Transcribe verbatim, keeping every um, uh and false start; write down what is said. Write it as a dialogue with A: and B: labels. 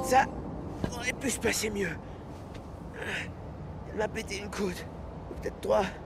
A: Ça aurait pu se passer mieux. Elle m'a pété une côte. Ou peut-être trois.